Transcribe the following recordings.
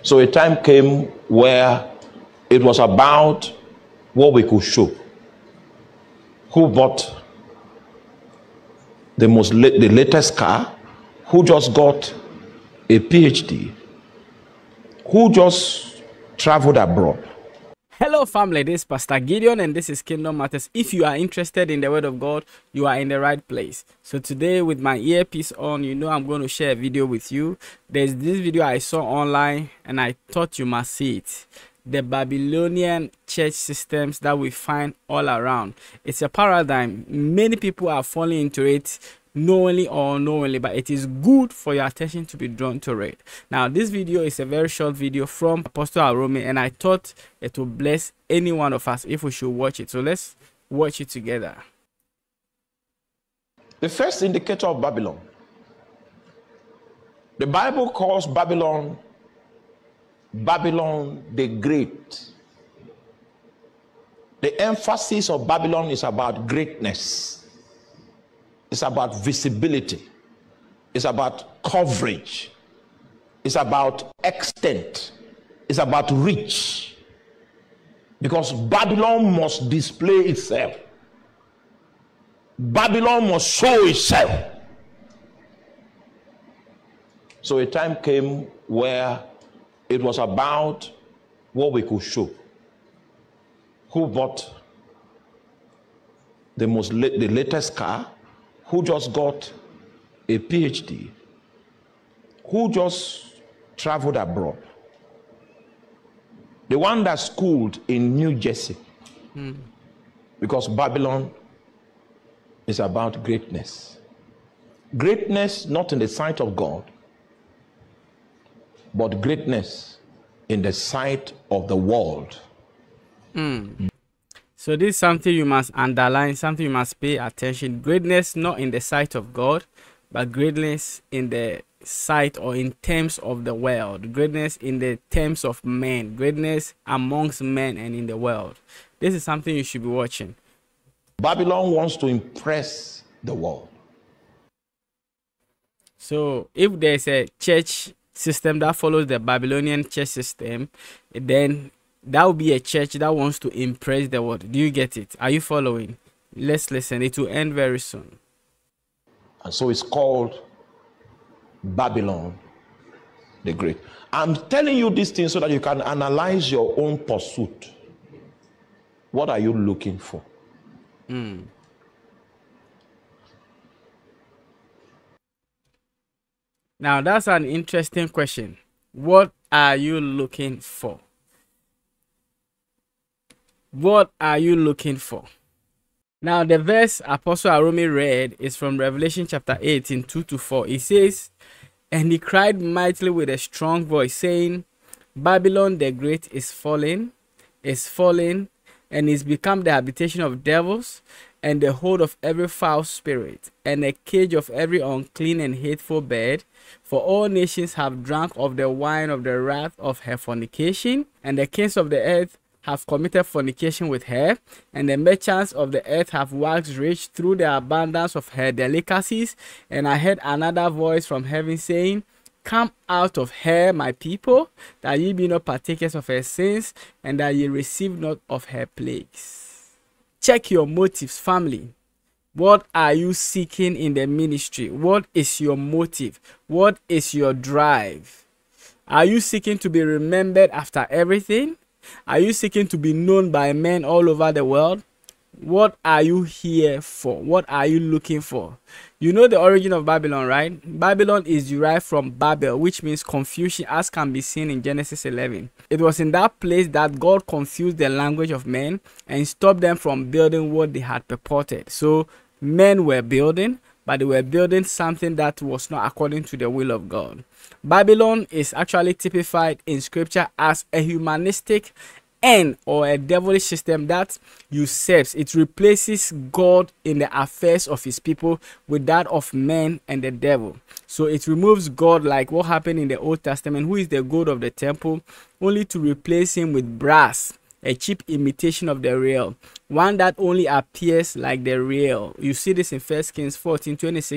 So a time came where it was about what we could show. Who bought the latest car? Who just got a PhD? Who just traveled abroad? Hello family, this is Pastor Gideon and this is Kingdom Matters. If you are interested in the word of God, you are in the right place. So today with my earpiece on, I'm going to share a video with you. There's this video I saw online and I thought you must see it. The Babylonian church systems that we find all around. It's a paradigm. Many people are falling into it, knowingly or unknowingly, but it is good for your attention to be drawn to it. Now this video is a very short video from Apostle Arome, and I thought it will bless any one of us if we should watch it. So let's watch it together. The first indicator of Babylon. The Bible calls Babylon the Great. The emphasis of Babylon is about greatness. It's about visibility. It's about coverage. It's about extent. It's about reach. Because Babylon must display itself. Babylon must show itself. So a time came where it was about what we could show. Who bought the latest car? Who just got a PhD? Who just traveled abroad? The one that schooled in New Jersey. Because Babylon is about greatness. Greatness not in the sight of God, but greatness in the sight of the world. So this is something you must underline, something you must pay attention. Greatness not in the sight of God, but greatness in the sight or in terms of the world. Greatness in the terms of men. Greatness amongst men and in the world. This is something you should be watching. Babylon wants to impress the world. So if there's a church system that follows the Babylonian church system, then that will be a church that wants to impress the world. Do you get it? Are you following? Let's listen. It will end very soon. And so it's called Babylon the Great. I'm telling you these things so that you can analyze your own pursuit. What are you looking for? Now that's an interesting question. What are you looking for? What are you looking for? Now the verse Apostle Arome read is from Revelation chapter 18, 2-4. It says, "And he cried mightily with a strong voice, saying, Babylon the Great is fallen, and is become the habitation of devils, and the hold of every foul spirit, and a cage of every unclean and hateful bird. For all nations have drunk of the wine of the wrath of her fornication, and the kings of the earth have committed fornication with her, and the merchants of the earth have waxed rich through the abundance of her delicacies. And I heard another voice from heaven saying, Come out of her, my people, that ye be not partakers of her sins, and that ye receive not of her plagues." Check your motives, family. What are you seeking in the ministry? What is your motive? What is your drive? Are you seeking to be remembered after everything? Are you seeking to be known by men all over the world? What are you here for? What are you looking for? You know the origin of Babylon, right? Babylon is derived from Babel, which means confusion, as can be seen in Genesis 11. It was in that place that God confused the language of men and stopped them from building what they had purported. So men were building, but they were building something that was not according to the will of God. Babylon is actually typified in scripture as a humanistic and or a devilish system that usurps. It replaces God in the affairs of his people with that of men and the devil. So it removes God, like what happened in the Old Testament, who is the God of the temple, only to replace him with brass, a cheap imitation of the real, one that only appears like the real. You see this in 1 Kings 14:26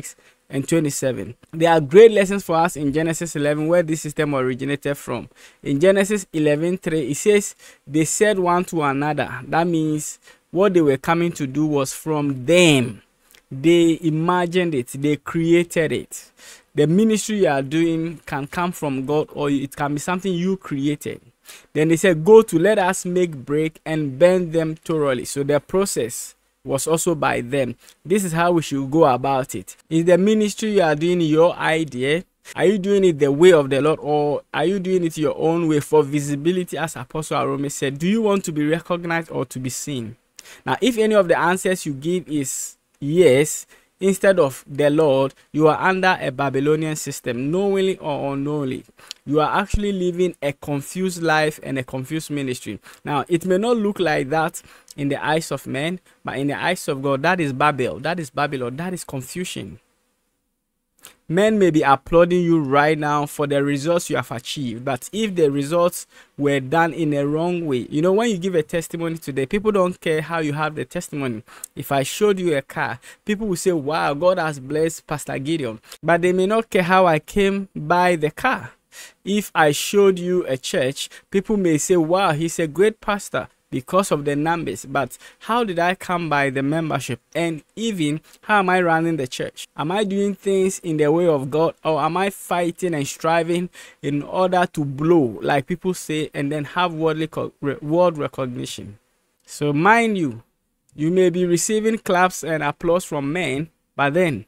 and 27. There are great lessons for us in Genesis 11 where this system originated from. In Genesis 11:3, it says, they said one to another. That means what they were coming to do was from them. They imagined it. They created it. The ministry you are doing can come from God, or it can be something you created. Then they said, go to, let us make break and burn them thoroughly. So the process was also by them. This is how we should go about it. Is the ministry you are doing your idea? Are you doing it the way of the Lord, or are you doing it your own way for visibility, as Apostle Arome said? Do you want to be recognized or to be seen? Now, if any of the answers you give is yes, instead of the Lord, you are under a Babylonian system, knowingly or unknowingly. You are actually living a confused life and a confused ministry. Now, it may not look like that in the eyes of men, but in the eyes of God, that is Babel, that is Babylon, that is confusion. Men may be applauding you right now for the results you have achieved, but if the results were done in a wrong way, you know, when you give a testimony today, people don't care how you have the testimony. If I showed you a car, people will say, wow, God has blessed Pastor Gideon, but they may not care how I came by the car. If I showed you a church, people may say, wow, he's a great pastor, because of the numbers, but how did I come by the membership? And even how am I running the church? Am I doing things in the way of God, or am I fighting and striving in order to blow, like people say, and then have world recognition? So mind you, you may be receiving claps and applause from men, but then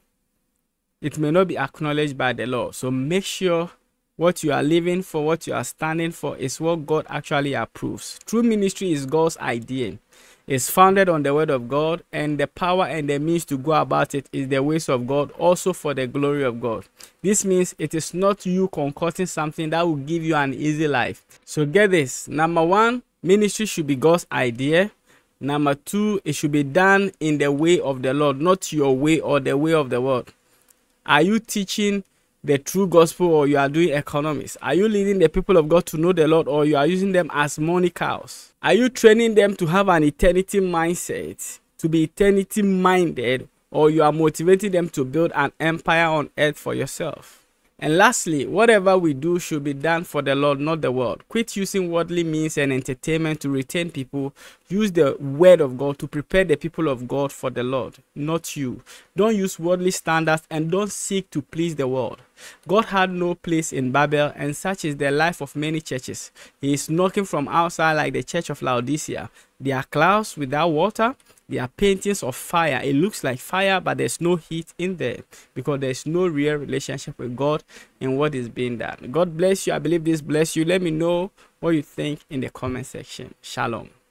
it may not be acknowledged by the Lord. So make sure what you are living for, what you are standing for, is what God actually approves. True ministry is God's idea. It's founded on the word of God, and the power and the means to go about it is the ways of God, also for the glory of God. This means it is not you concocting something that will give you an easy life. So get this. Number one, ministry should be God's idea. Number two, it should be done in the way of the Lord, not your way or the way of the world. Are you teaching the true gospel, or you are doing economics? Are you leading the people of God to know the Lord, or you are using them as money cows? Are you training them to have an eternity mindset, to be eternity minded, or you are motivating them to build an empire on earth for yourself? And lastly, whatever we do should be done for the Lord, not the world. Quit using worldly means and entertainment to retain people. Use the word of God to prepare the people of God for the Lord, not you. Don't use worldly standards, and don't seek to please the world. God had no place in Babel, and such is the life of many churches. He is knocking from outside, like the church of Laodicea. There are clouds without water. There are paintings of fire. It looks like fire, but there's no heat in there, because there's no real relationship with God in what is being done. God bless you. I believe this bless you. Let me know what you think in the comment section. Shalom.